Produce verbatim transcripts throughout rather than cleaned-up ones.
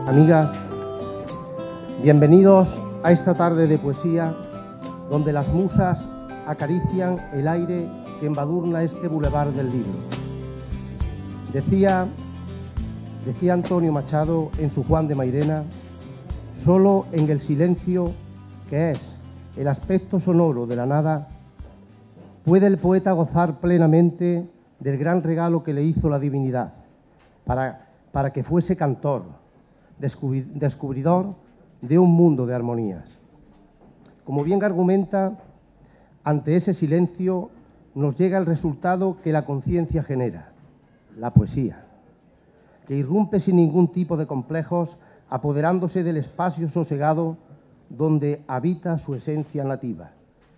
amigas, bienvenidos a esta tarde de poesía donde las musas acarician el aire que embadurna este bulevar del libro. Decía, decía Antonio Machado en su Juan de Mairena: solo en el silencio, que es el aspecto sonoro de la nada, puede el poeta gozar plenamente del gran regalo que le hizo la divinidad, para, para que fuese cantor, descubridor de un mundo de armonías. Como bien argumenta, ante ese silencio nos llega el resultado que la conciencia genera, la poesía, que irrumpe sin ningún tipo de complejos, apoderándose del espacio sosegado donde habita su esencia nativa.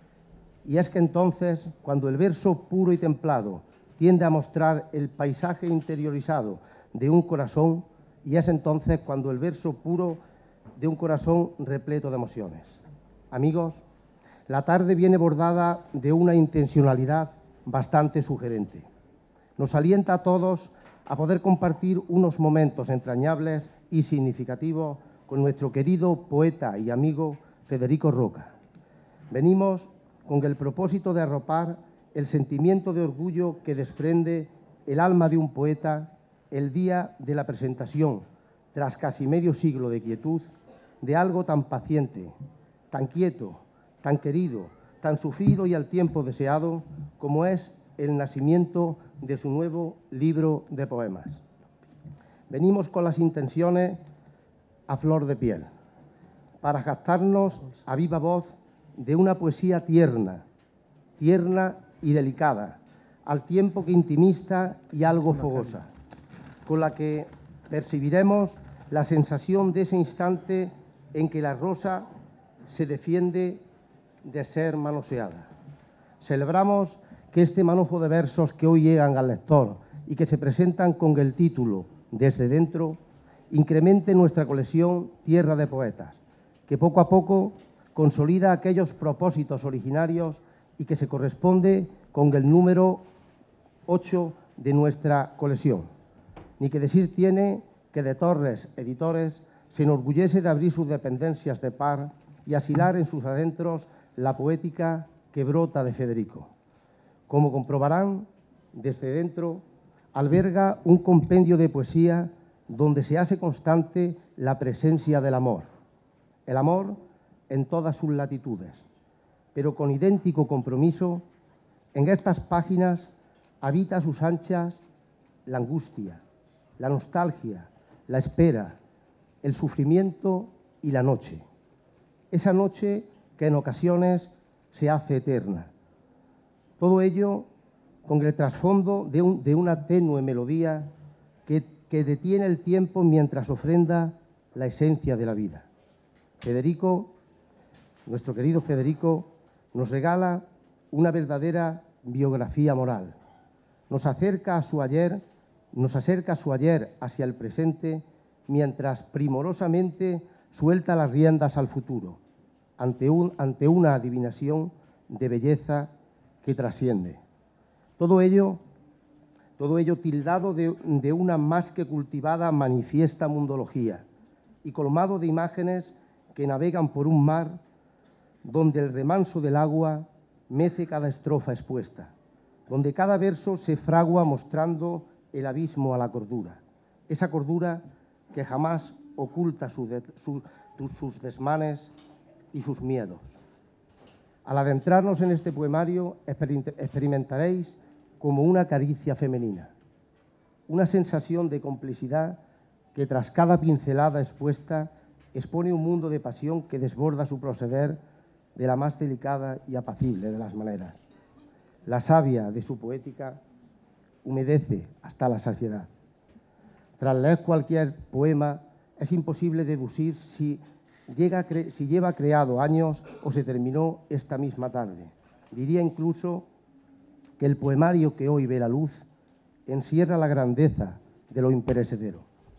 Y es que entonces, cuando el verso puro y templado tiende a mostrar el paisaje interiorizado de un corazón, y es entonces cuando el verso puro de un corazón repleto de emociones. Amigos, la tarde viene bordada de una intencionalidad bastante sugerente. Nos alienta a todos a poder compartir unos momentos entrañables y significativos con nuestro querido poeta y amigo Federico Roca. Venimos con el propósito de arropar el sentimiento de orgullo que desprende el alma de un poeta el día de la presentación, tras casi medio siglo de quietud, de algo tan paciente, tan quieto, tan querido, tan sufrido y al tiempo deseado como es el nacimiento de su nuevo libro de poemas. Venimos con las intenciones a flor de piel, para jactarnos a viva voz de una poesía tierna, tierna y delicada, al tiempo que intimista y algo fogosa, con la que percibiremos la sensación de ese instante en que la rosa se defiende de ser manoseada. Celebramos que este manojo de versos que hoy llegan al lector y que se presentan con el título Desde Dentro, incremente nuestra colección Tierra de Poetas, que poco a poco consolida aquellos propósitos originarios y que se corresponde con el número ocho de nuestra colección. Ni que decir tiene que de Torres Editores se enorgullece de abrir sus dependencias de par y asilar en sus adentros la poética que brota de Federico. Como comprobarán, Desde Dentro alberga un compendio de poesía donde se hace constante la presencia del amor. El amor en todas sus latitudes, pero con idéntico compromiso, en estas páginas habita a sus anchas la angustia, la nostalgia, la espera, el sufrimiento y la noche. Esa noche que en ocasiones se hace eterna. Todo ello con el trasfondo de, un, de una tenue melodía que, que detiene el tiempo mientras ofrenda la esencia de la vida. Federico, nuestro querido Federico, nos regala una verdadera biografía moral. Nos acerca a su ayer, nos acerca a su ayer hacia el presente, mientras primorosamente suelta las riendas al futuro, ante, un, ante una adivinación de belleza que trasciende. Todo ello, todo ello tildado de, de una más que cultivada manifiesta mundología y colmado de imágenes que navegan por un mar donde el remanso del agua mece cada estrofa expuesta, donde cada verso se fragua mostrando el abismo a la cordura, esa cordura que jamás oculta su de, su, sus desmanes y sus miedos. Al adentrarnos en este poemario, experimentaréis como una caricia femenina, una sensación de complicidad que tras cada pincelada expuesta expone un mundo de pasión que desborda su proceder de la más delicada y apacible de las maneras. La savia de su poética humedece hasta la saciedad. Tras leer cualquier poema, es imposible deducir si, llega, si lleva creado años o se terminó esta misma tarde. Diría incluso que el poemario que hoy ve la luz encierra la grandeza de lo imperecedero.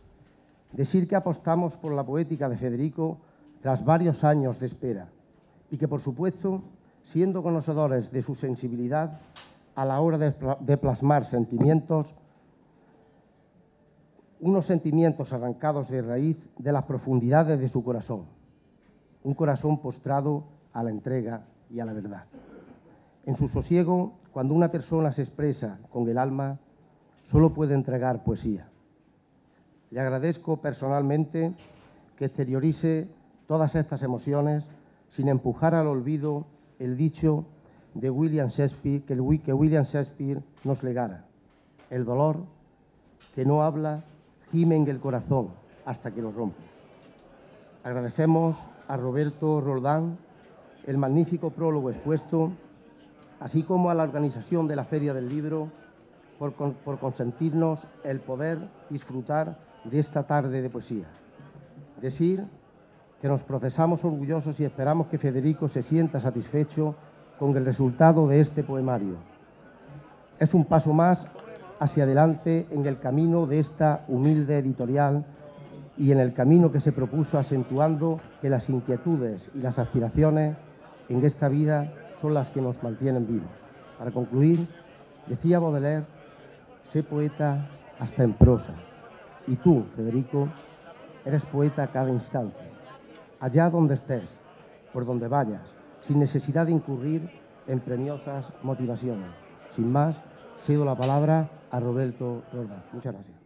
Decir que apostamos por la poética de Federico tras varios años de espera y que, por supuesto, siendo conocedores de su sensibilidad a la hora de, de plasmar sentimientos, unos sentimientos arrancados de raíz de las profundidades de su corazón, un corazón postrado a la entrega y a la verdad. En su sosiego, cuando una persona se expresa con el alma, solo puede entregar poesía. Le agradezco personalmente que exteriorice todas estas emociones sin empujar al olvido el dicho de William Shakespeare, que, el, que William Shakespeare nos legara: el dolor que no habla gime en el corazón hasta que lo rompe. Agradecemos a Roberto Roldán el magnífico prólogo expuesto, así como a la organización de la Feria del Libro por, por consentirnos el poder disfrutar de esta tarde de poesía. Decir que nos procesamos orgullosos y esperamos que Federico se sienta satisfecho con el resultado de este poemario. Es un paso más hacia adelante en el camino de esta humilde editorial y en el camino que se propuso, acentuando que las inquietudes y las aspiraciones en esta vida son las que nos mantienen vivos. Para concluir, decía Baudelaire: sé poeta hasta en prosa. Y tú, Federico, eres poeta a cada instante, allá donde estés, por donde vayas, sin necesidad de incurrir en premiosas motivaciones. Sin más, cedo la palabra a Roberto Roldán. Muchas gracias.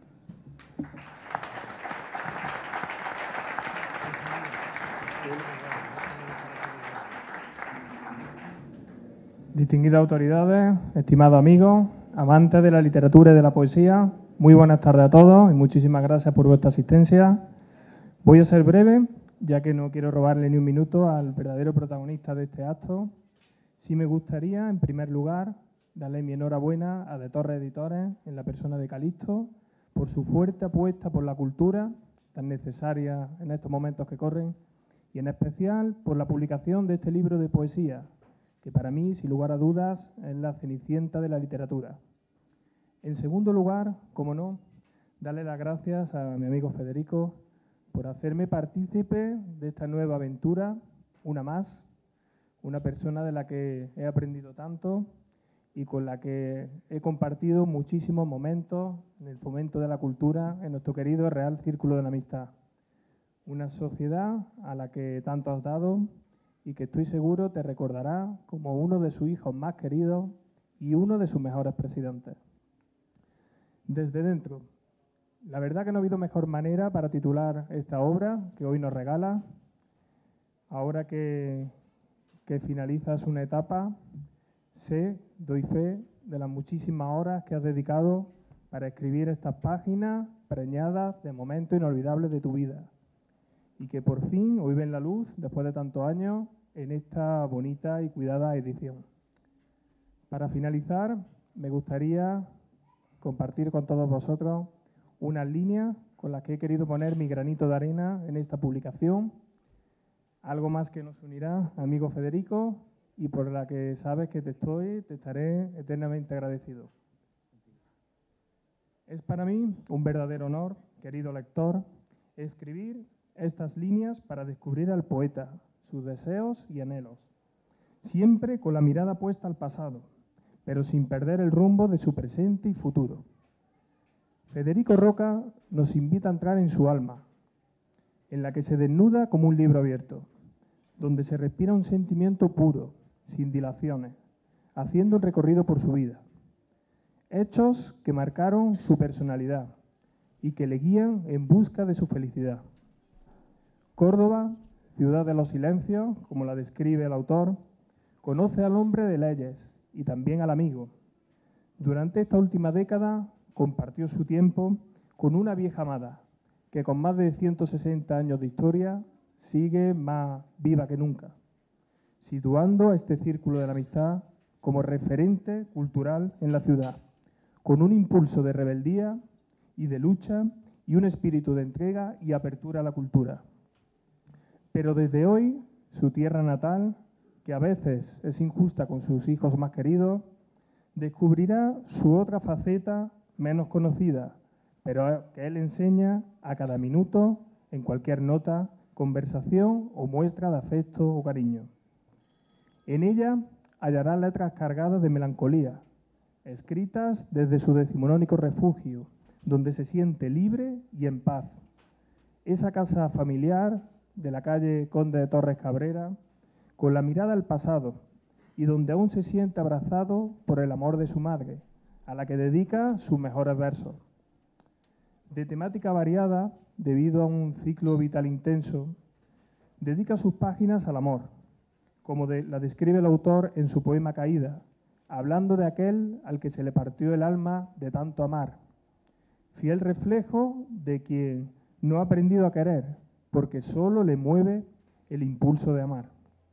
Distinguidas autoridades, estimados amigos, amantes de la literatura y de la poesía, muy buenas tardes a todos y muchísimas gracias por vuestra asistencia. Voy a ser breve, ya que no quiero robarle ni un minuto al verdadero protagonista de este acto. Sí me gustaría, en primer lugar, darle mi enhorabuena a De Torres Editores, en la persona de Calixto, por su fuerte apuesta por la cultura, tan necesaria en estos momentos que corren, y en especial por la publicación de este libro de poesía, que para mí, sin lugar a dudas, es la cenicienta de la literatura. En segundo lugar, como no, darle las gracias a mi amigo Federico por hacerme partícipe de esta nueva aventura, una más, una persona de la que he aprendido tanto y con la que he compartido muchísimos momentos en el fomento de la cultura en nuestro querido Real Círculo de la Amistad. Una sociedad a la que tanto has dado y que estoy seguro te recordará como uno de sus hijos más queridos y uno de sus mejores presidentes. Desde dentro, la verdad que no ha habido mejor manera para titular esta obra que hoy nos regala. Ahora que, que finalizas una etapa, sé, doy fe de las muchísimas horas que has dedicado para escribir estas páginas preñadas de momentos inolvidables de tu vida y que por fin hoy ven la luz, después de tantos años, en esta bonita y cuidada edición. Para finalizar, me gustaría compartir con todos vosotros unas líneas con las que he querido poner mi granito de arena en esta publicación, algo más que nos unirá, amigo Federico, y por la que sabes que te estoy, te estaré eternamente agradecido. Es para mí un verdadero honor, querido lector, escribir estas líneas para descubrir al poeta, sus deseos y anhelos, siempre con la mirada puesta al pasado, pero sin perder el rumbo de su presente y futuro. Federico Roca nos invita a entrar en su alma, en la que se desnuda como un libro abierto, donde se respira un sentimiento puro, sin dilaciones, haciendo un recorrido por su vida. Hechos que marcaron su personalidad y que le guían en busca de su felicidad. Córdoba, ciudad de los silencios, como la describe el autor, conoce al hombre de leyes y también al amigo. Durante esta última década compartió su tiempo con una vieja amada, que con más de ciento sesenta años de historia sigue más viva que nunca, situando a este círculo de la amistad como referente cultural en la ciudad, con un impulso de rebeldía y de lucha y un espíritu de entrega y apertura a la cultura. Pero desde hoy, su tierra natal, que a veces es injusta con sus hijos más queridos, descubrirá su otra faceta menos conocida, pero que él enseña a cada minuto, en cualquier nota, conversación o muestra de afecto o cariño. En ella hallará letras cargadas de melancolía, escritas desde su decimonónico refugio, donde se siente libre y en paz. Esa casa familiar de la calle Conde de Torres Cabrera, con la mirada al pasado y donde aún se siente abrazado por el amor de su madre, a la que dedica sus mejores versos. De temática variada, debido a un ciclo vital intenso, dedica sus páginas al amor, como de, la describe el autor en su poema Caída, hablando de aquel al que se le partió el alma de tanto amar, fiel reflejo de quien no ha aprendido a querer, porque solo le mueve el impulso de amar.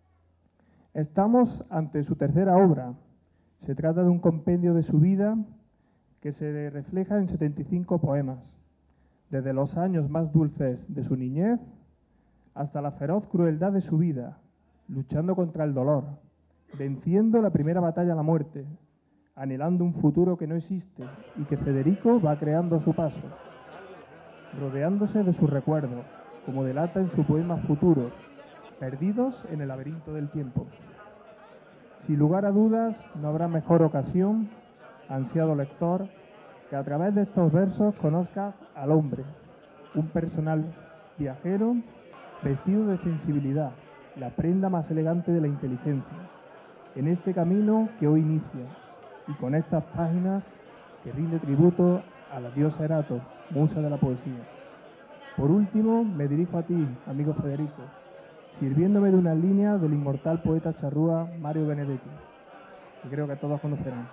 Estamos ante su tercera obra. Se trata de un compendio de su vida que se refleja en setenta y cinco poemas, desde los años más dulces de su niñez hasta la feroz crueldad de su vida, luchando contra el dolor, venciendo la primera batalla a la muerte, anhelando un futuro que no existe y que Federico va creando a su paso, rodeándose de sus recuerdos, como delata en su poema Futuro, perdidos en el laberinto del tiempo. Sin lugar a dudas, no habrá mejor ocasión, ansiado lector, que a través de estos versos conozcas al hombre, un personal viajero vestido de sensibilidad, la prenda más elegante de la inteligencia, en este camino que hoy inicia, y con estas páginas que rinde tributo a la diosa Erato, musa de la poesía. Por último, me dirijo a ti, amigo Federico, sirviéndome de una línea del inmortal poeta charrúa Mario Benedetti, que creo que todos conocerán.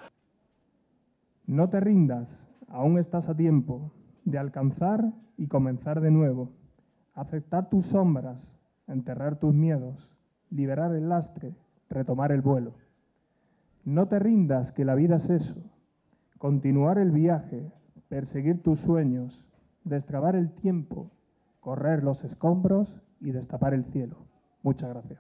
No te rindas, aún estás a tiempo de alcanzar y comenzar de nuevo, aceptar tus sombras, enterrar tus miedos, liberar el lastre, retomar el vuelo. No te rindas, que la vida es eso, continuar el viaje, perseguir tus sueños, destrabar el tiempo, correr los escombros y destapar el cielo. Muchas gracias.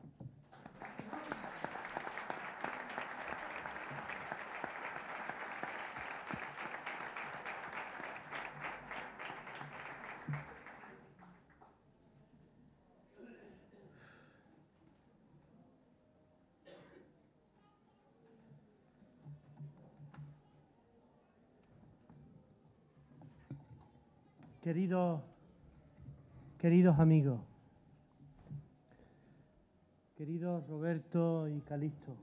Queridos, queridos amigos, queridos Roberto y Calixto,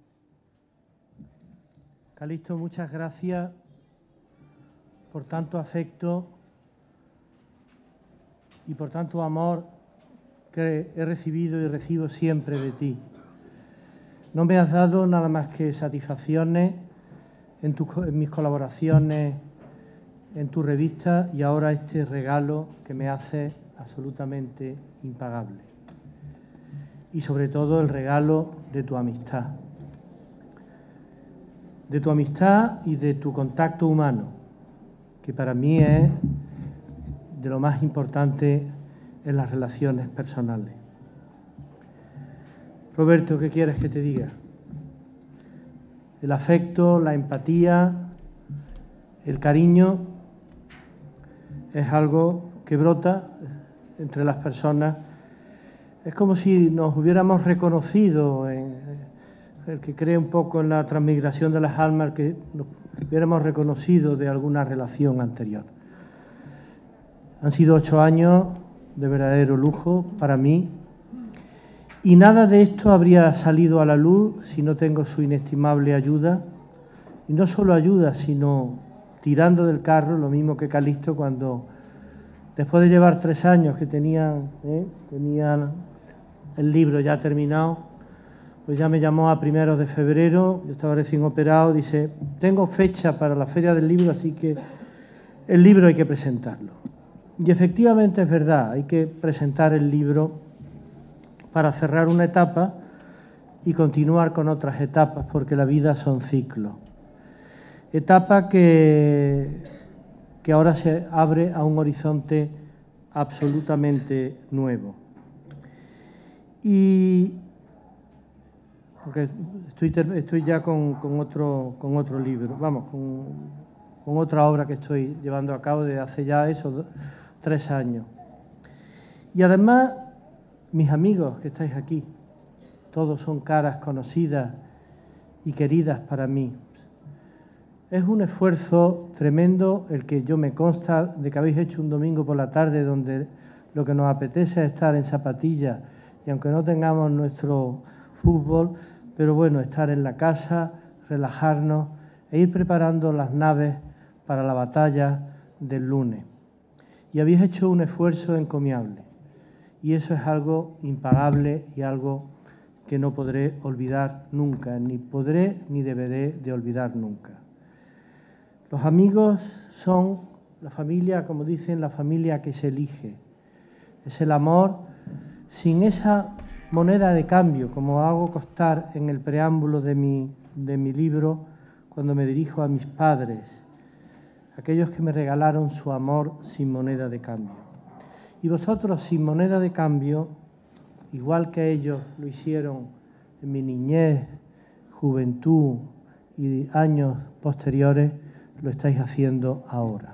Calixto, muchas gracias por tanto afecto y por tanto amor que he recibido y recibo siempre de ti. No me has dado nada más que satisfacciones en, tus, en mis colaboraciones en tu revista y ahora este regalo que me hace absolutamente impagable. Y sobre todo el regalo de tu amistad. De tu amistad y de tu contacto humano, que para mí es de lo más importante en las relaciones personales. Roberto, ¿qué quieres que te diga? El afecto, la empatía, el cariño es algo que brota entre las personas. Es como si nos hubiéramos reconocido, en, el que cree un poco en la transmigración de las almas, el que nos hubiéramos reconocido de alguna relación anterior. Han sido ocho años de verdadero lujo para mí y nada de esto habría salido a la luz si no tengo su inestimable ayuda, y no solo ayuda, sino tirando del carro, lo mismo que Calixto cuando, después de llevar tres años que tenían, ¿eh? tenían el libro ya terminado, pues ya me llamó a primeros de febrero, yo estaba recién operado, dice, tengo fecha para la feria del libro, así que el libro hay que presentarlo. Y efectivamente es verdad, hay que presentar el libro para cerrar una etapa y continuar con otras etapas, porque la vida son ciclos. Etapa que, que ahora se abre a un horizonte absolutamente nuevo. Y porque estoy, estoy ya con, con, otro, con otro libro, vamos, con, con otra obra que estoy llevando a cabo desde hace ya esos tres años. Y además, mis amigos que estáis aquí, todos son caras conocidas y queridas para mí. Es un esfuerzo tremendo el que yo me consta de que habéis hecho un domingo por la tarde donde lo que nos apetece es estar en zapatillas y aunque no tengamos nuestro fútbol, pero bueno, estar en la casa, relajarnos e ir preparando las naves para la batalla del lunes. Y habéis hecho un esfuerzo encomiable y eso es algo impagable y algo que no podré olvidar nunca, ni podré ni deberé de olvidar nunca. Los amigos son la familia, como dicen, la familia que se elige. Es el amor sin esa moneda de cambio, como hago constar en el preámbulo de mi, de mi libro cuando me dirijo a mis padres, aquellos que me regalaron su amor sin moneda de cambio. Y vosotros sin moneda de cambio, igual que ellos lo hicieron en mi niñez, juventud y años posteriores, lo estáis haciendo ahora.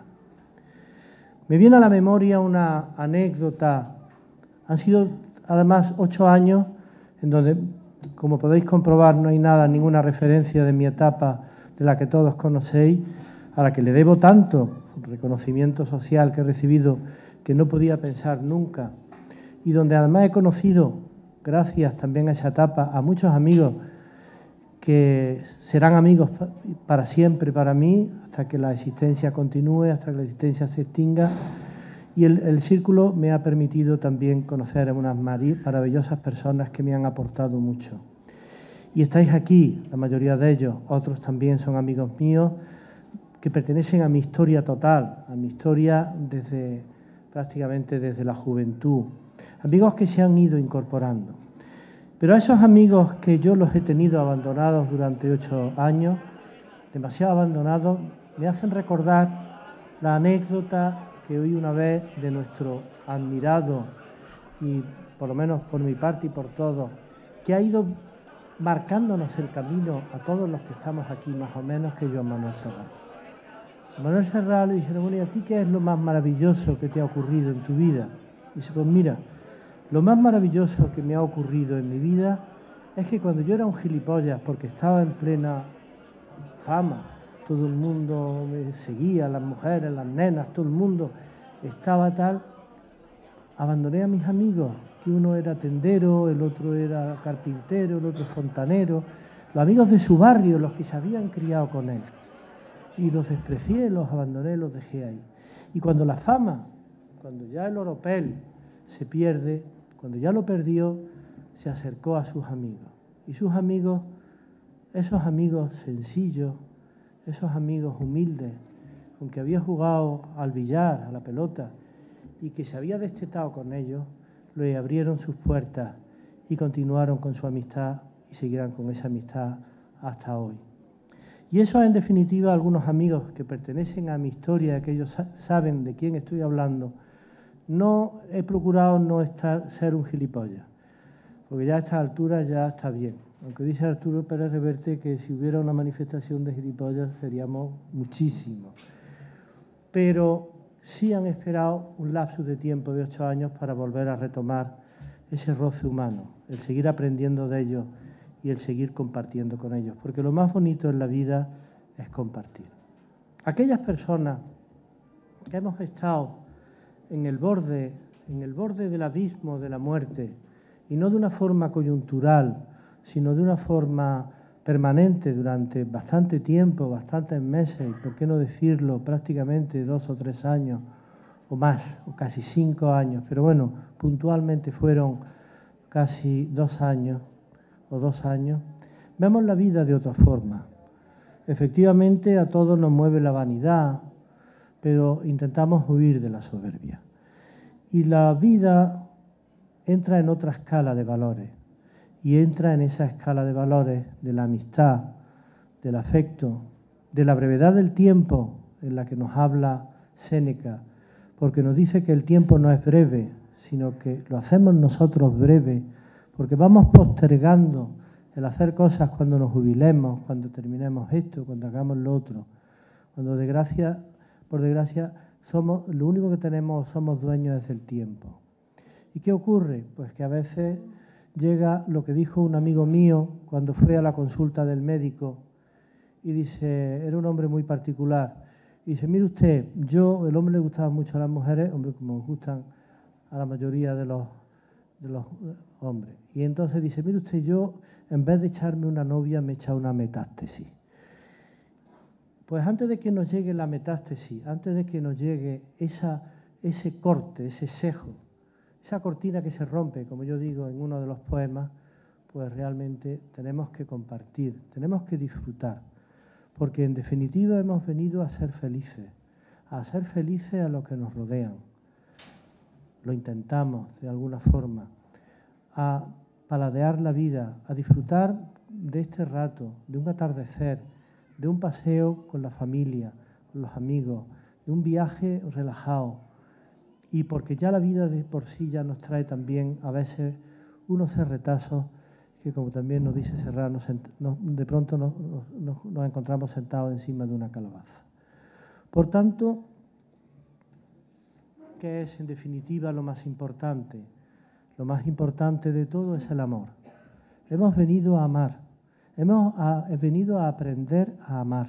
Me viene a la memoria una anécdota. Han sido además ocho años en donde, como podéis comprobar, no hay nada, ninguna referencia de mi etapa de la que todos conocéis, a la que le debo tanto reconocimiento social que he recibido que no podía pensar nunca, y donde además he conocido, gracias también a esa etapa, a muchos amigos que serán amigos para siempre para mí, hasta que la existencia continúe, hasta que la existencia se extinga. Y el, el círculo me ha permitido también conocer a unas maravillosas personas que me han aportado mucho. Y estáis aquí, la mayoría de ellos, otros también son amigos míos, que pertenecen a mi historia total, a mi historia desde prácticamente desde la juventud. Amigos que se han ido incorporando. Pero a esos amigos que yo los he tenido abandonados durante ocho años, demasiado abandonados, me hacen recordar la anécdota que oí una vez de nuestro admirado, y por lo menos por mi parte y por todos, que ha ido marcándonos el camino a todos los que estamos aquí, más o menos, que Joan Manuel Serrat. A Manuel Serrat le dijeron, bueno, ¿y a ti qué es lo más maravilloso que te ha ocurrido en tu vida? Y dice, pues mira, lo más maravilloso que me ha ocurrido en mi vida es que cuando yo era un gilipollas, porque estaba en plena fama, todo el mundo me seguía, las mujeres, las nenas, todo el mundo estaba tal, abandoné a mis amigos, que uno era tendero, el otro era carpintero, el otro fontanero, los amigos de su barrio, los que se habían criado con él. Y los desprecié, los abandoné, los dejé ahí. Y cuando la fama, cuando ya el oropel se pierde, cuando ya lo perdió, se acercó a sus amigos. Y sus amigos, esos amigos sencillos, esos amigos humildes, con que había jugado al billar, a la pelota, y que se había destetado con ellos, le abrieron sus puertas y continuaron con su amistad y seguirán con esa amistad hasta hoy. Y eso, en definitiva, algunos amigos que pertenecen a mi historia, que ellos saben de quién estoy hablando, no he procurado no estar, ser un gilipollas, porque ya a esta altura ya está bien. Aunque dice Arturo Pérez Reverte que si hubiera una manifestación de gilipollas seríamos muchísimos. Pero sí han esperado un lapsus de tiempo de ocho años para volver a retomar ese roce humano, el seguir aprendiendo de ellos y el seguir compartiendo con ellos, porque lo más bonito en la vida es compartir. Aquellas personas que hemos estado en el borde, en el borde del abismo de la muerte, y no de una forma coyuntural, sino de una forma permanente durante bastante tiempo, bastantes meses, y por qué no decirlo, prácticamente dos o tres años, o más, o casi cinco años, pero bueno, puntualmente fueron casi dos años, o dos años, vemos la vida de otra forma. Efectivamente, a todos nos mueve la vanidad, pero intentamos huir de la soberbia. Y la vida entra en otra escala de valores, y entra en esa escala de valores de la amistad, del afecto, de la brevedad del tiempo en la que nos habla Séneca, porque nos dice que el tiempo no es breve, sino que lo hacemos nosotros breve, porque vamos postergando el hacer cosas cuando nos jubilemos, cuando terminemos esto, cuando hagamos lo otro. Cuando de gracia, por desgracia, somos, lo único que tenemos, somos dueños es del tiempo. ¿Y qué ocurre? Pues que a veces llega lo que dijo un amigo mío cuando fue a la consulta del médico y dice, era un hombre muy particular, Y dice, mire usted, yo, el hombre le gustaba mucho a las mujeres, hombre, como gustan a la mayoría de los, de los hombres. Y entonces dice, mire usted, yo, en vez de echarme una novia, me he echado una metástasis. Pues antes de que nos llegue la metástasis, antes de que nos llegue esa, ese corte, ese cejo, esa cortina que se rompe, como yo digo en uno de los poemas, pues realmente tenemos que compartir, tenemos que disfrutar, porque en definitiva hemos venido a ser felices, a ser felices a los que nos rodean. Lo intentamos de alguna forma, a paladear la vida, a disfrutar de este rato, de un atardecer, de un paseo con la familia, con los amigos, de un viaje relajado. Y porque ya la vida de por sí ya nos trae también a veces unos retazos que, como también nos dice Serrano, de pronto nos, nos, nos encontramos sentados encima de una calabaza. Por tanto, ¿qué es en definitiva lo más importante? Lo más importante de todo es el amor. Hemos venido a amar, hemos a, venido a aprender a amar.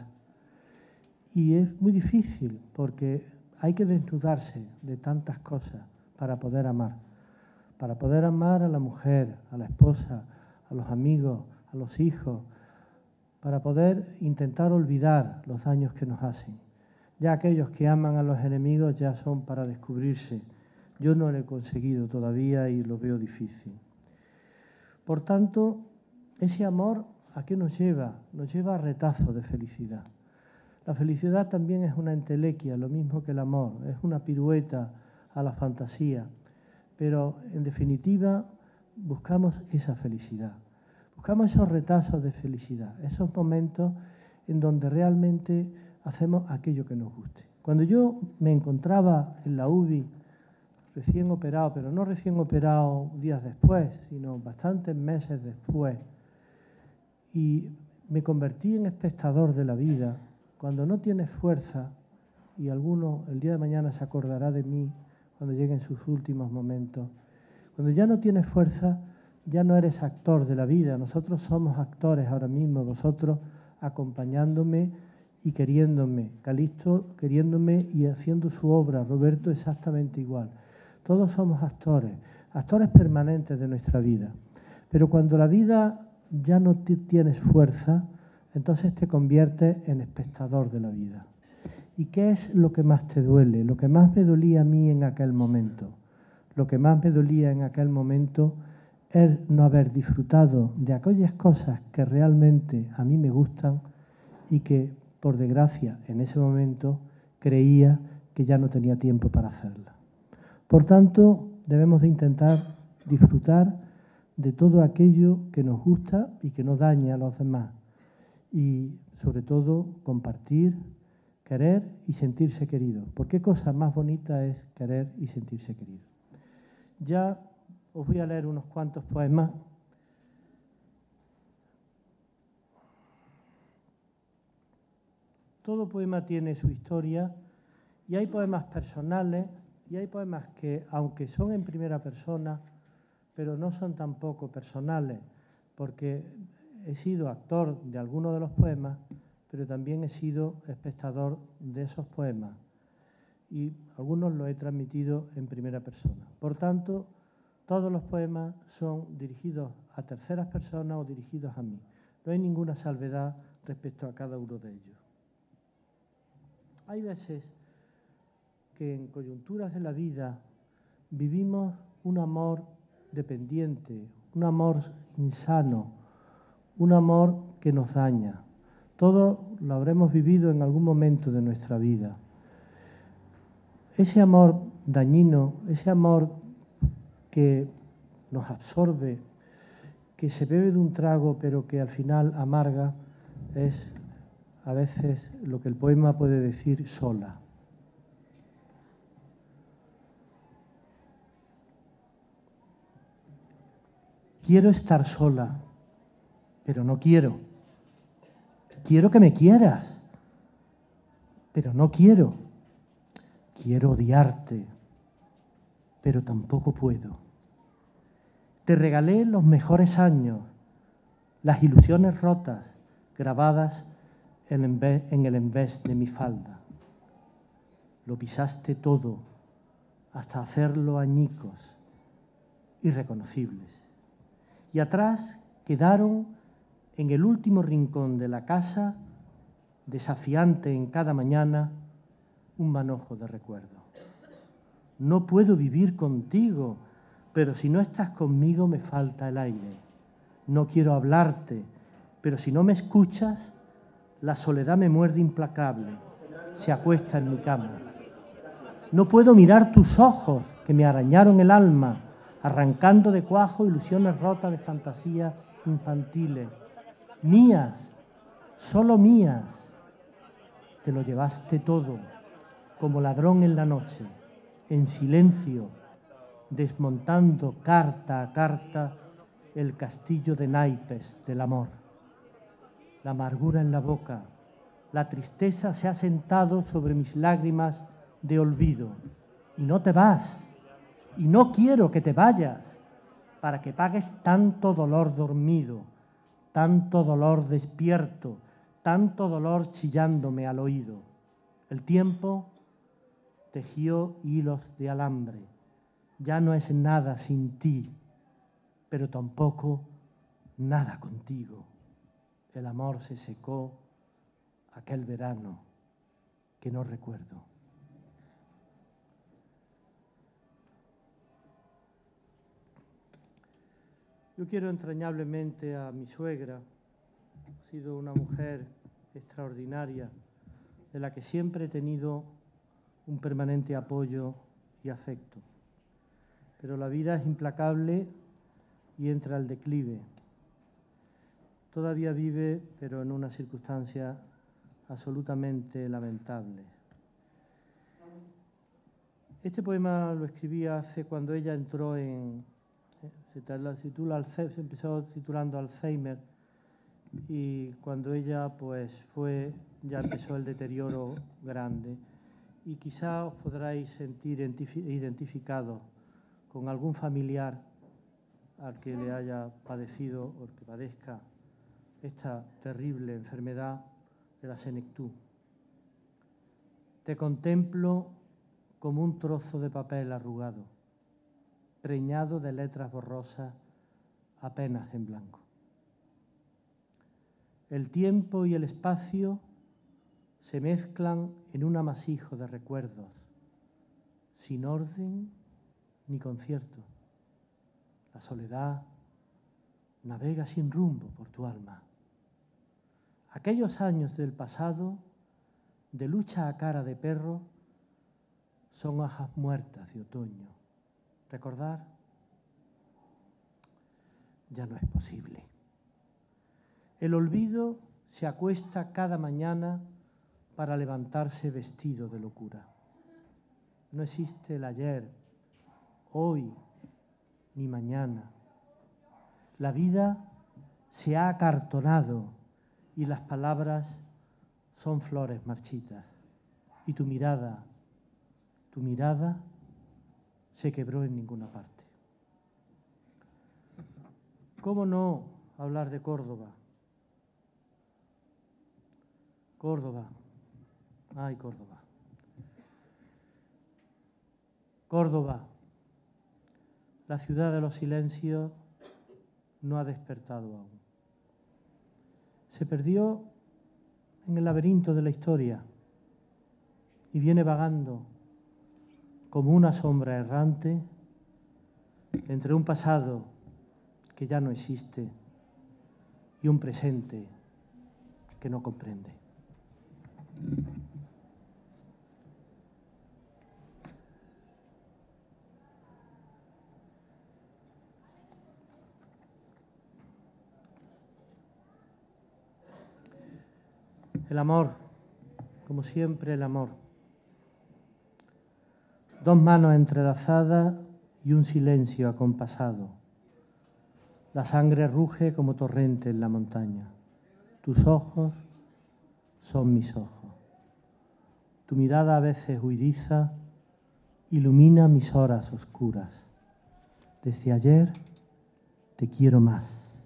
Y es muy difícil porque hay que desnudarse de tantas cosas para poder amar. Para poder amar a la mujer, a la esposa, a los amigos, a los hijos, para poder intentar olvidar los daños que nos hacen. Ya aquellos que aman a los enemigos ya son para descubrirse. Yo no lo he conseguido todavía y lo veo difícil. Por tanto, ese amor, ¿a qué nos lleva? Nos lleva a retazos de felicidad. La felicidad también es una entelequia, lo mismo que el amor, es una pirueta a la fantasía. Pero, en definitiva, buscamos esa felicidad. Buscamos esos retazos de felicidad, esos momentos en donde realmente hacemos aquello que nos guste. Cuando yo me encontraba en la U B I, recién operado, pero no recién operado días después, sino bastantes meses después, y me convertí en espectador de la vida, cuando no tienes fuerza, y alguno el día de mañana se acordará de mí cuando lleguen sus últimos momentos, cuando ya no tienes fuerza, ya no eres actor de la vida. Nosotros somos actores ahora mismo, vosotros acompañándome y queriéndome, Calixto queriéndome y haciendo su obra, Roberto exactamente igual. Todos somos actores, actores permanentes de nuestra vida. Pero cuando la vida ya no tienes fuerza, entonces te conviertes en espectador de la vida. ¿Y qué es lo que más te duele? Lo que más me dolía a mí en aquel momento. Lo que más me dolía en aquel momento es no haber disfrutado de aquellas cosas que realmente a mí me gustan y que, por desgracia, en ese momento creía que ya no tenía tiempo para hacerlas. Por tanto, debemos de intentar disfrutar de todo aquello que nos gusta y que no daña a los demás. Y, sobre todo, compartir, querer y sentirse querido. ¿Por qué cosa más bonita es querer y sentirse querido? Ya os voy a leer unos cuantos poemas. Todo poema tiene su historia y hay poemas personales y hay poemas que, aunque son en primera persona, pero no son tampoco personales, porque he sido actor de algunos de los poemas, pero también he sido espectador de esos poemas y algunos los he transmitido en primera persona. Por tanto, todos los poemas son dirigidos a terceras personas o dirigidos a mí. No hay ninguna salvedad respecto a cada uno de ellos. Hay veces que en coyunturas de la vida vivimos un amor dependiente, un amor insano, un amor que nos daña. Todos lo habremos vivido en algún momento de nuestra vida. Ese amor dañino, ese amor que nos absorbe, que se bebe de un trago pero que al final amarga, es a veces lo que el poema puede decir sola. Quiero estar sola, pero no quiero. Quiero que me quieras, pero no quiero. Quiero odiarte, pero tampoco puedo. Te regalé los mejores años, las ilusiones rotas, grabadas en el envés de mi falda. Lo pisaste todo, hasta hacerlo añicos, irreconocibles. Y atrás quedaron, en el último rincón de la casa, desafiante en cada mañana, un manojo de recuerdo. No puedo vivir contigo, pero si no estás conmigo me falta el aire. No quiero hablarte, pero si no me escuchas, la soledad me muerde implacable, se acuesta en mi cama. No puedo mirar tus ojos que me arañaron el alma, arrancando de cuajo ilusiones rotas de fantasías infantiles. Mías, solo mías. Te lo llevaste todo, como ladrón en la noche, en silencio, desmontando carta a carta el castillo de naipes del amor. La amargura en la boca, la tristeza se ha sentado sobre mis lágrimas de olvido. Y no te vas, y no quiero que te vayas, para que pagues tanto dolor dormido, tanto dolor despierto, tanto dolor chillándome al oído. El tiempo tejió hilos de alambre. Ya no es nada sin ti, pero tampoco nada contigo. El amor se secó aquel verano que no recuerdo. Yo quiero entrañablemente a mi suegra. Ha sido una mujer extraordinaria, de la que siempre he tenido un permanente apoyo y afecto. Pero la vida es implacable y entra al declive. Todavía vive, pero en una circunstancia absolutamente lamentable. Este poema lo escribí hace cuando ella entró en... Se titula, se empezó titulando Alzheimer, y cuando ella pues fue, ya empezó el deterioro grande. Y quizá os podráis sentir identificados con algún familiar al que le haya padecido o que padezca esta terrible enfermedad de la senectud. Te contemplo como un trozo de papel arrugado, preñado de letras borrosas apenas en blanco. El tiempo y el espacio se mezclan en un amasijo de recuerdos, sin orden ni concierto. La soledad navega sin rumbo por tu alma. Aquellos años del pasado, de lucha a cara de perro, son hojas muertas de otoño. Recordar ya no es posible. El olvido se acuesta cada mañana para levantarse vestido de locura. No existe el ayer, hoy ni mañana. La vida se ha acartonado y las palabras son flores marchitas. Y tu mirada, tu mirada se quebró en ninguna parte. ¿Cómo no hablar de Córdoba? Córdoba, ay Córdoba. Córdoba, la ciudad de los silencios, no ha despertado aún. Se perdió en el laberinto de la historia y viene vagando como una sombra errante entre un pasado que ya no existe y un presente que no comprende. El amor, como siempre el amor. Dos manos entrelazadas y un silencio acompasado. La sangre ruge como torrente en la montaña. Tus ojos son mis ojos. Tu mirada a veces huidiza ilumina mis horas oscuras. Desde ayer te quiero más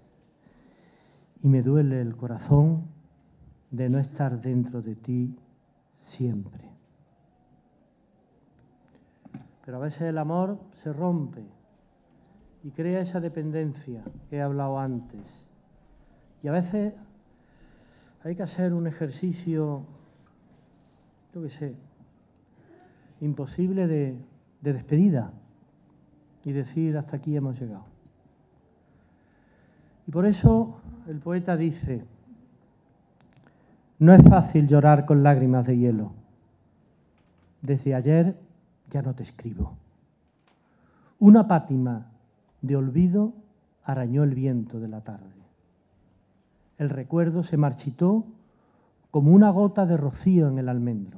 y me duele el corazón de no estar dentro de ti siempre. Pero a veces el amor se rompe y crea esa dependencia que he hablado antes. Y a veces hay que hacer un ejercicio, yo qué sé, imposible de, de despedida y decir hasta aquí hemos llegado. Y por eso el poeta dice: no es fácil llorar con lágrimas de hielo. Desde ayer ya no te escribo. Una pátina de olvido arañó el viento de la tarde. El recuerdo se marchitó como una gota de rocío en el almendro.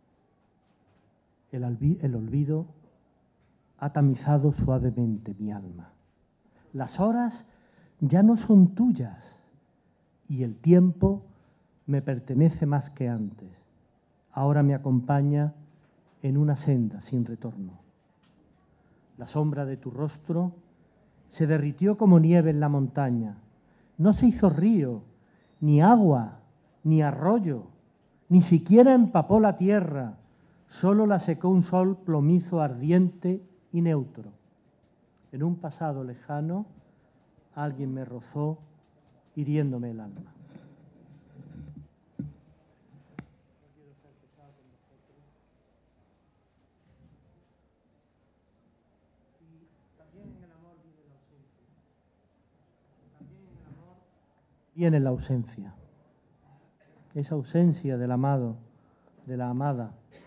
El, el olvido ha tamizado suavemente mi alma. Las horas ya no son tuyas y el tiempo me pertenece más que antes. Ahora me acompaña en una senda sin retorno. La sombra de tu rostro se derritió como nieve en la montaña. No se hizo río, ni agua, ni arroyo, ni siquiera empapó la tierra, solo la secó un sol plomizo ardiente y neutro. En un pasado lejano, alguien me rozó hiriéndome el alma. Viene la ausencia, esa ausencia del amado, de la amada.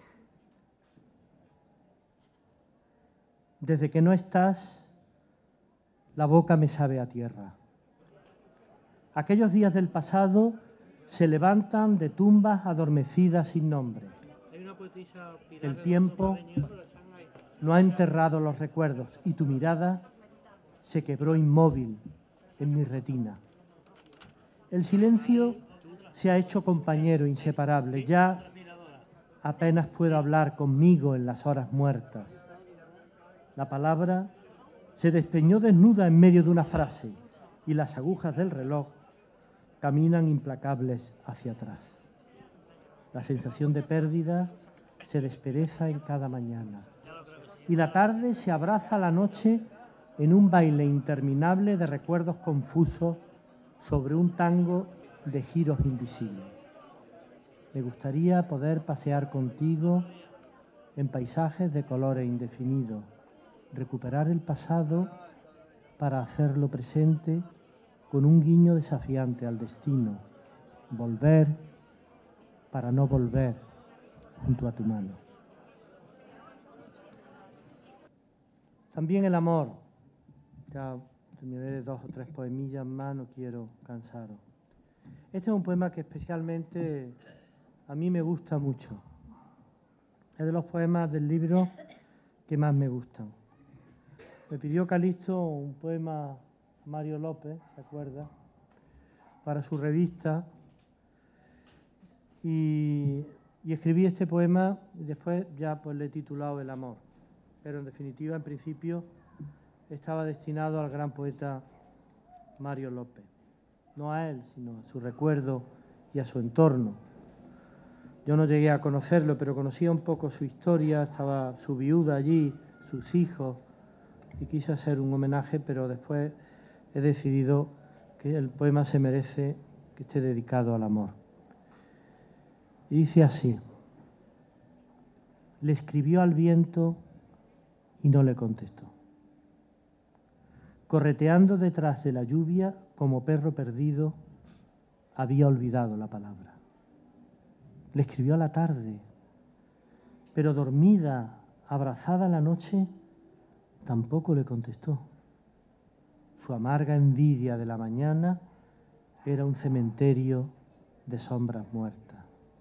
Desde que no estás, la boca me sabe a tierra. Aquellos días del pasado se levantan de tumbas adormecidas sin nombre. El tiempo no ha enterrado los recuerdos y tu mirada se quebró inmóvil en mi retina. El silencio se ha hecho compañero inseparable. Ya apenas puedo hablar conmigo en las horas muertas. La palabra se despeñó desnuda en medio de una frase y las agujas del reloj caminan implacables hacia atrás. La sensación de pérdida se despereza en cada mañana y la tarde se abraza a la noche en un baile interminable de recuerdos confusos sobre un tango de giros invisibles. Me gustaría poder pasear contigo en paisajes de colores indefinidos, recuperar el pasado para hacerlo presente con un guiño desafiante al destino, volver para no volver junto a tu mano. También el amor. Ya terminaré dos o tres poemillas más, no quiero cansaros. Este es un poema que especialmente a mí me gusta mucho. Es de los poemas del libro que más me gustan. Me pidió Calixto un poema a Mario López, ¿se acuerda?, para su revista, y, y escribí este poema y después ya pues le he titulado El amor. Pero en definitiva, en principio, estaba destinado al gran poeta Mario López. No a él, sino a su recuerdo y a su entorno. Yo no llegué a conocerlo, pero conocía un poco su historia, estaba su viuda allí, sus hijos, y quise hacer un homenaje, pero después he decidido que el poema se merece que esté dedicado al amor. Y dice así: le escribió al viento y no le contestó. Correteando detrás de la lluvia, como perro perdido, había olvidado la palabra. Le escribió a la tarde, pero dormida, abrazada a la noche, tampoco le contestó. Su amarga envidia de la mañana era un cementerio de sombras muertas.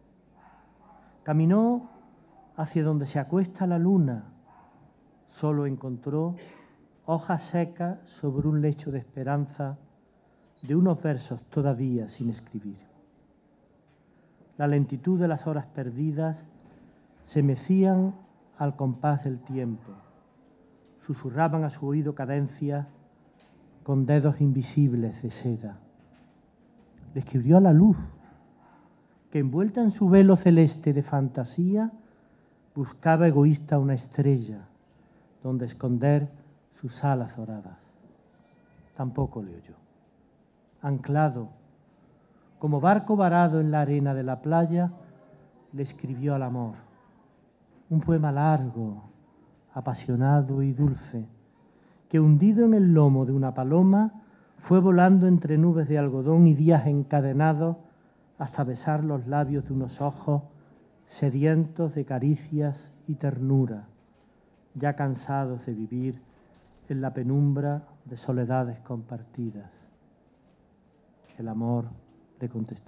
Caminó hacia donde se acuesta la luna, solo encontró hojas secas sobre un lecho de esperanza de unos versos todavía sin escribir. La lentitud de las horas perdidas se mecían al compás del tiempo, susurraban a su oído cadencias con dedos invisibles de seda. Le escribió a la luz, que envuelta en su velo celeste de fantasía, buscaba egoísta una estrella, donde esconder sus alas doradas. Tampoco le oyó. Anclado, como barco varado en la arena de la playa, le escribió al amor. Un poema largo, apasionado y dulce, que hundido en el lomo de una paloma, fue volando entre nubes de algodón y días encadenados hasta besar los labios de unos ojos sedientos de caricias y ternura, ya cansados de vivir en la penumbra de soledades compartidas. El amor le contestó.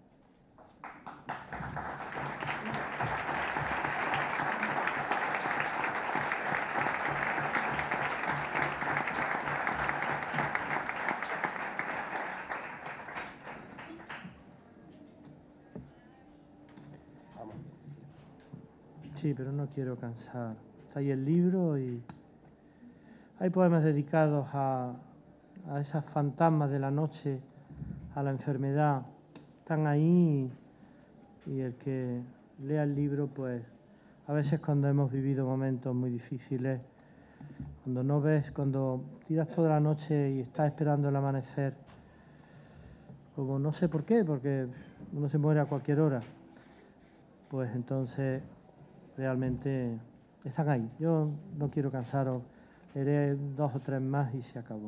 Sí, pero no quiero cansar. Está ahí el libro y hay poemas dedicados a, a esas fantasmas de la noche, a la enfermedad. Están ahí y, y el que lea el libro, pues a veces cuando hemos vivido momentos muy difíciles, cuando no ves, cuando tiras toda la noche y estás esperando el amanecer, como no sé por qué, porque uno se muere a cualquier hora, pues entonces realmente están ahí. Yo no quiero cansaros, leeré dos o tres más y se acabó.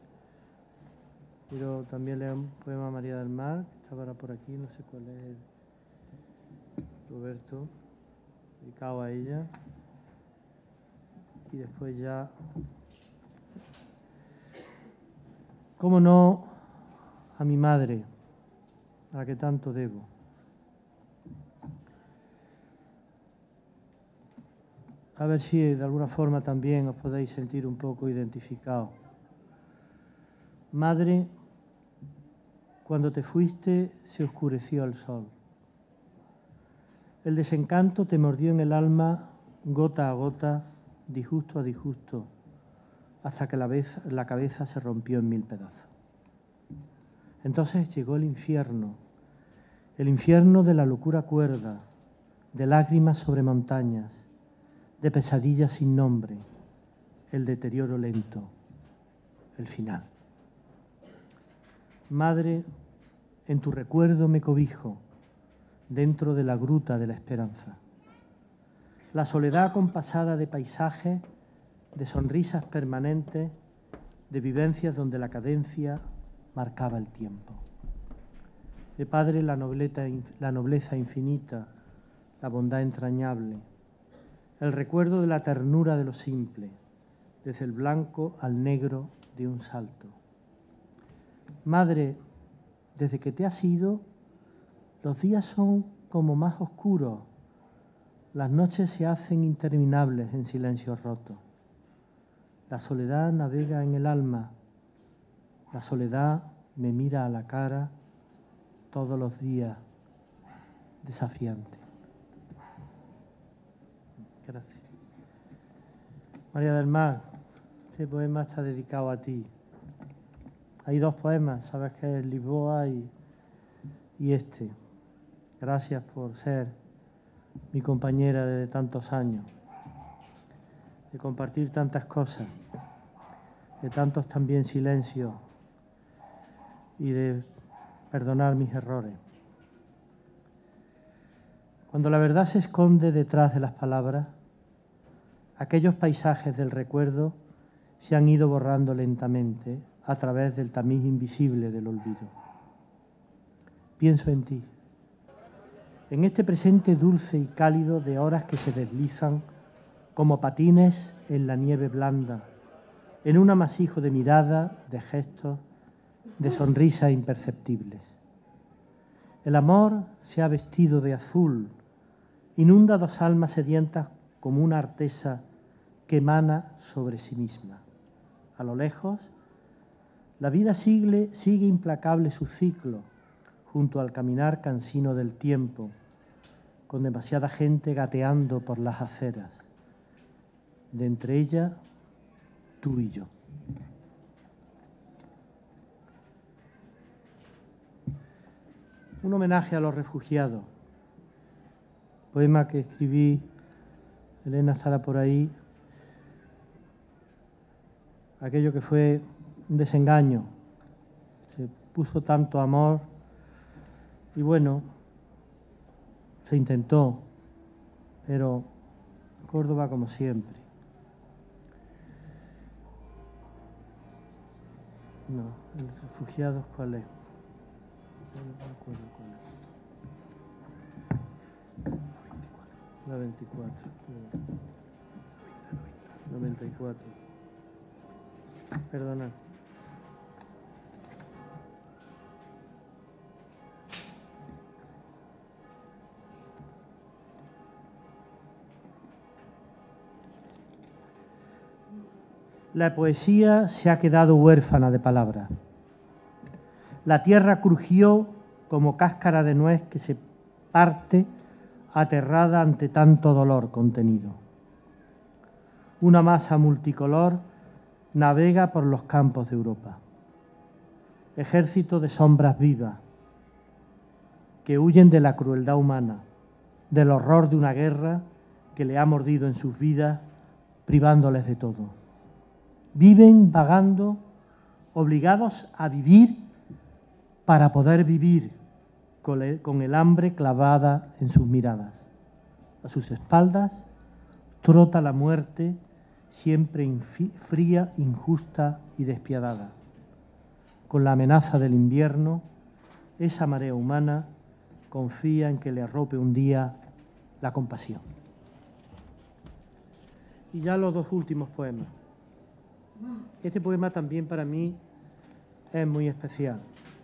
Quiero también leer un poema a María del Mar, que está ahora por aquí, no sé cuál es, Roberto, dedicado a ella. Y después ya, cómo no, a mi madre, a la que tanto debo. A ver si de alguna forma también os podéis sentir un poco identificados. Madre, cuando te fuiste se oscureció el sol. El desencanto te mordió en el alma gota a gota, disgusto a disgusto, hasta que la, vez, la cabeza se rompió en mil pedazos. Entonces llegó el infierno, el infierno de la locura cuerda, de lágrimas sobre montañas, de pesadillas sin nombre, el deterioro lento, el final. Madre, en tu recuerdo me cobijo, dentro de la gruta de la esperanza. La soledad acompasada de paisajes, de sonrisas permanentes, de vivencias donde la cadencia marcaba el tiempo. De padre la nobleza, la nobleza infinita, la bondad entrañable, el recuerdo de la ternura de lo simple, desde el blanco al negro de un salto. Madre, desde que te has ido, los días son como más oscuros, las noches se hacen interminables en silencio roto. La soledad navega en el alma, la soledad me mira a la cara todos los días, desafiante. Gracias. María del Mar, este poema está dedicado a ti. Hay dos poemas, sabes que es Lisboa y, y este. Gracias por ser mi compañera de tantos años, de compartir tantas cosas, de tantos también silencios y de perdonar mis errores. Cuando la verdad se esconde detrás de las palabras, aquellos paisajes del recuerdo se han ido borrando lentamente a través del tamiz invisible del olvido. Pienso en ti, en este presente dulce y cálido de horas que se deslizan como patines en la nieve blanda, en un amasijo de miradas, de gestos, de sonrisas imperceptibles. El amor se ha vestido de azul, inunda dos almas sedientas como una artesa que emana sobre sí misma. A lo lejos, la vida sigue, sigue implacable su ciclo, junto al caminar cansino del tiempo, con demasiada gente gateando por las aceras. De entre ellas, tú y yo. Un homenaje a los refugiados. Poema que escribí, Elena estará por ahí, aquello que fue un desengaño. Se puso tanto amor y bueno, se intentó, pero Córdoba como siempre. No, los refugiados, ¿cuál es? No me acuerdo cuál es. La veinticuatro. noventa y cuatro. Perdona. La poesía se ha quedado huérfana de palabras. La tierra crujió como cáscara de nuez que se parte aterrada ante tanto dolor contenido. Una masa multicolor navega por los campos de Europa. Ejército de sombras vivas que huyen de la crueldad humana, del horror de una guerra que le ha mordido en sus vidas, privándoles de todo. Viven vagando, obligados a vivir para poder vivir con el hambre clavada en sus miradas. A sus espaldas trota la muerte, siempre fría, injusta y despiadada. Con la amenaza del invierno, esa marea humana confía en que le arrope un día la compasión. Y ya los dos últimos poemas. Este poema también para mí es muy especial.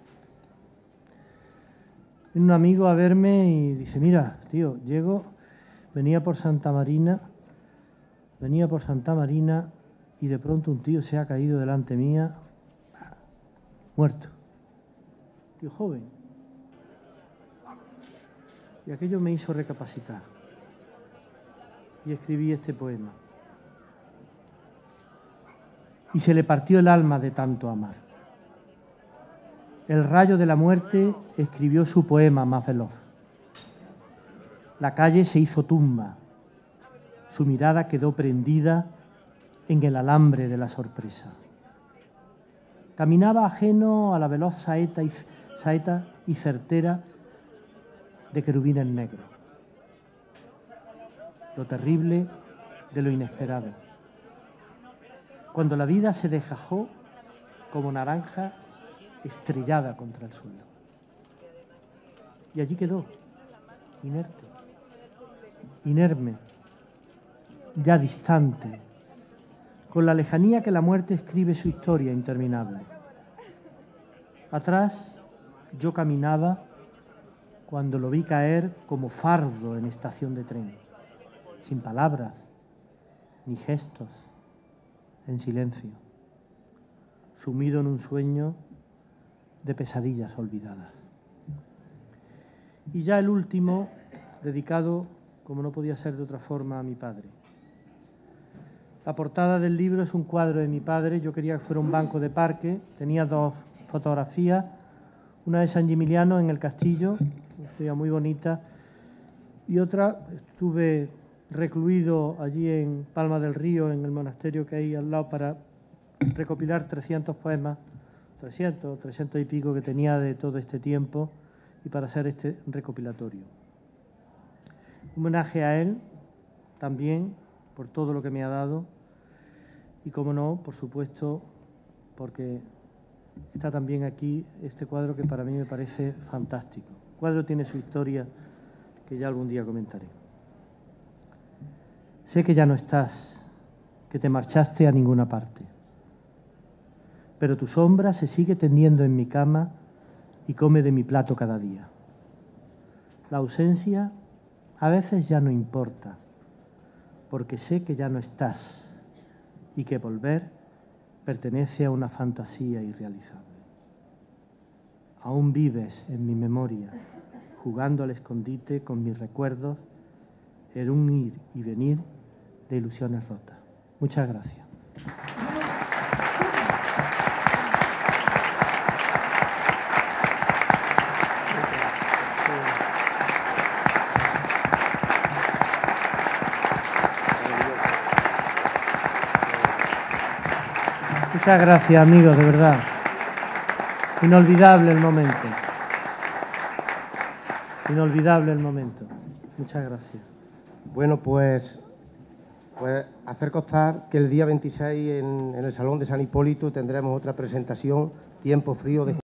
Viene un amigo a verme y dice, mira, tío, llego, venía por Santa Marina, venía por Santa Marina y de pronto un tío se ha caído delante mía, muerto. Tío joven. Y aquello me hizo recapacitar. Y escribí este poema. Y se le partió el alma de tanto amar. El rayo de la muerte escribió su poema más veloz. La calle se hizo tumba. Su mirada quedó prendida en el alambre de la sorpresa. Caminaba ajeno a la veloz saeta y, saeta y certera de querubines negros. Lo terrible de lo inesperado. Cuando la vida se desgajó como naranja estrellada contra el suelo. Y allí quedó, inerte, inerme, ya distante, con la lejanía que la muerte escribe su historia interminable. Atrás yo caminaba cuando lo vi caer como fardo en estación de tren, sin palabras ni gestos, en silencio, sumido en un sueño de pesadillas olvidadas. Y ya el último, dedicado, como no podía ser de otra forma, a mi padre. La portada del libro es un cuadro de mi padre. Yo quería que fuera un banco de parque. Tenía dos fotografías, una de San Gimignano en el castillo, una historia muy bonita, y otra, estuve recluido allí en Palma del Río, en el monasterio que hay al lado, para recopilar trescientos poemas, trescientos, trescientos y pico que tenía de todo este tiempo, y para hacer este recopilatorio. Un homenaje a él, también, por todo lo que me ha dado, y como no, por supuesto, porque está también aquí este cuadro que para mí me parece fantástico. El cuadro tiene su historia que ya algún día comentaré. Sé que ya no estás, que te marchaste a ninguna parte, pero tu sombra se sigue tendiendo en mi cama y come de mi plato cada día. La ausencia a veces ya no importa, porque sé que ya no estás y que volver pertenece a una fantasía irrealizable. Aún vives en mi memoria, jugando al escondite con mis recuerdos, en un ir y venir de ilusiones rotas. Muchas gracias. Muchas gracias, amigos, de verdad. Inolvidable el momento. Inolvidable el momento. Muchas gracias. Bueno, pues, pues hacer constar que el día veintiséis en, en el Salón de San Hipólito tendremos otra presentación, Tiempo Frío de